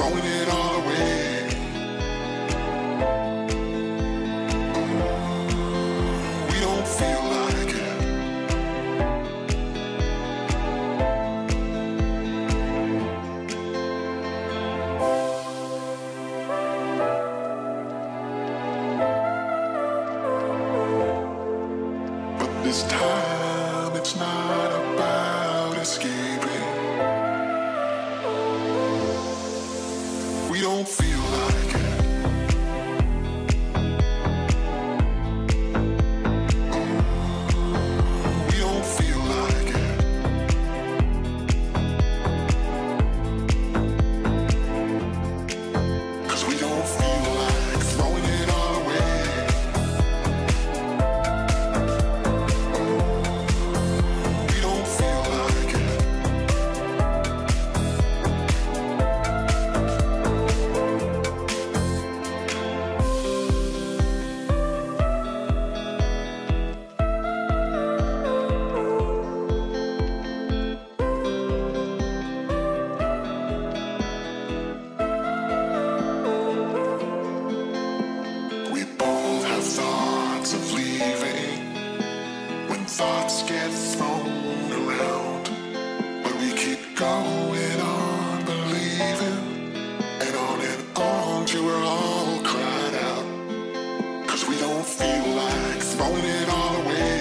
throwing it all away. We don't feel like it. But this time it's not about escaping. We don't feel like it. We don't feel like it. 'Cause we don't feel like throwing it all away. We don't feel like it. We both have thoughts of leaving when thoughts get thrown around. But we keep going on believing and on till we're all cried out. 'Cause we don't feel like throwing it all away.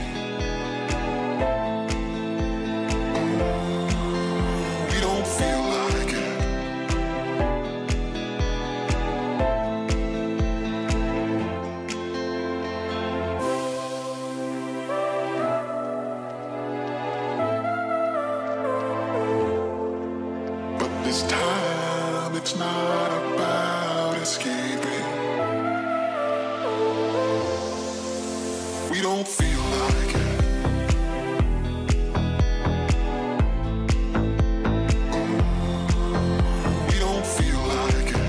We don't feel like it. But this time it's not about escaping. We don't feel like it. We don't feel like it.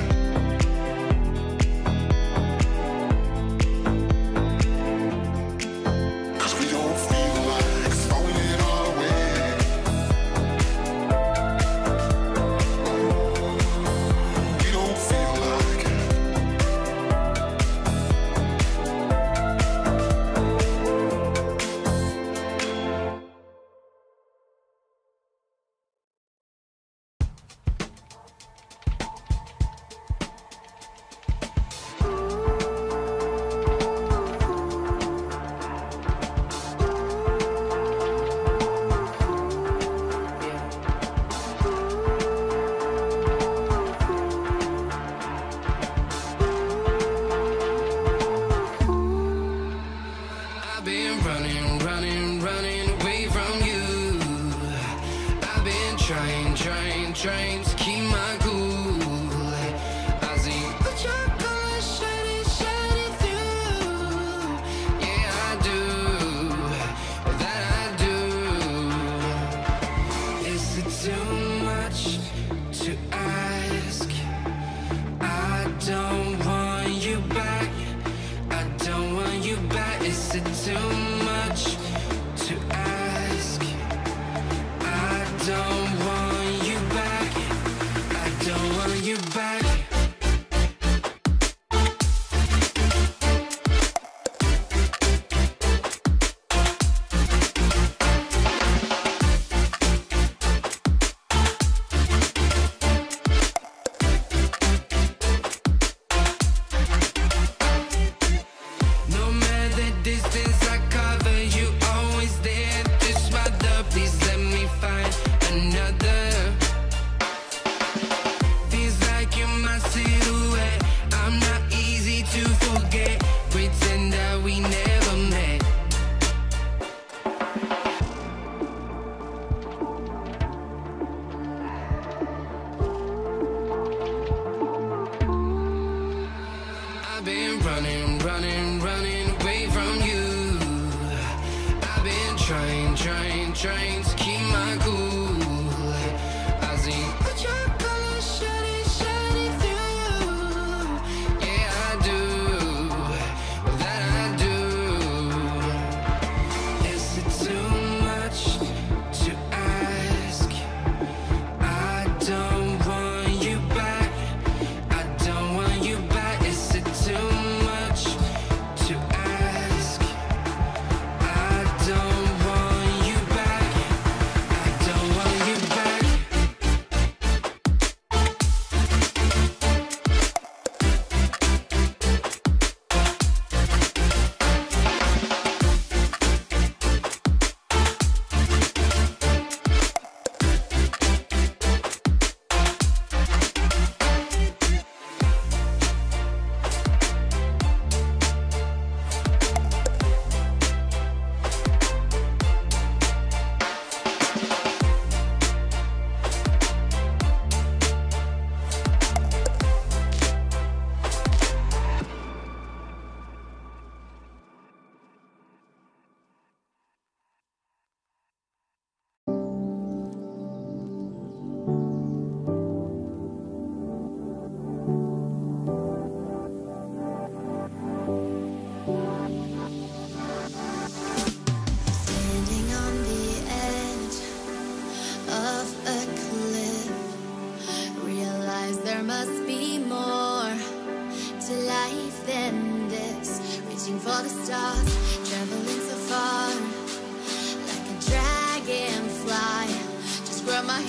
'Cause we don't feel like throwing it all away. We don't feel like it. I've been running, running, running away from you. I've been trying, trying, trying to keep my cool. I see what your colors shining, shining through. Yeah, I do, that I do. Is it too much to ask? I don't want you back. I don't want you back. Is it too much to ask? I don't want you back. I don't want you back. No matter the distance I cover, you always there. Just mother, please let me find another. Feels like you're my silhouette. I'm not easy to forget. Pretend that we never met. I've been running, running, running away from you. I've been trying, trying, trying to keep my cool. I see what your colors shining, shining through. Yeah, I do, that I do. Is it too much to ask? I don't want you back.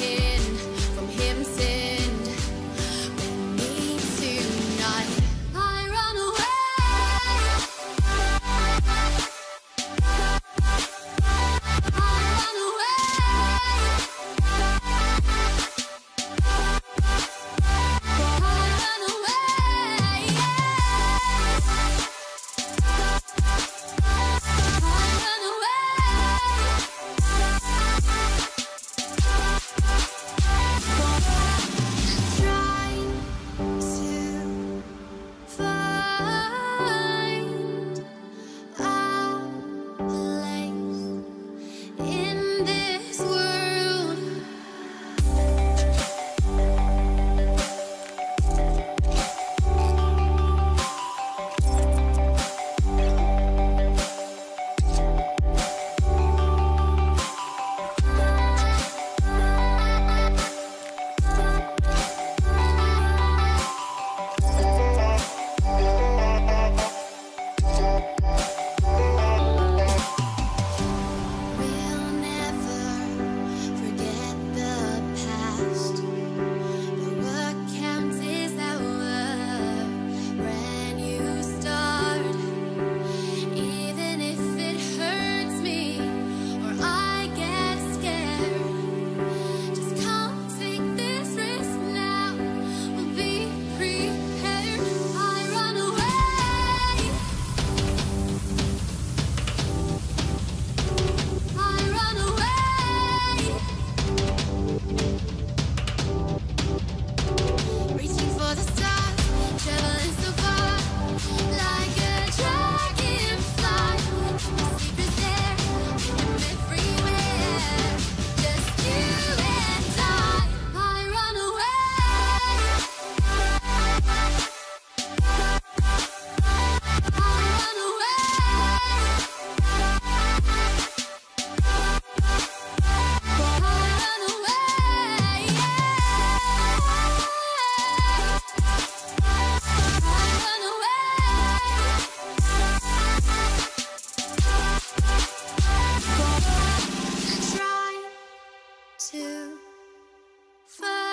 to find